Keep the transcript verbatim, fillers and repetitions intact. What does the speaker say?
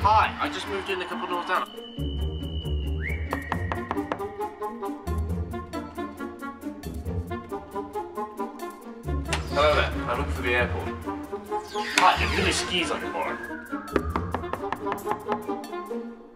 Hi, I just moved in a couple doors down. Hello there, I'm looking for the airport. Hi, have you got any skis I can borrow?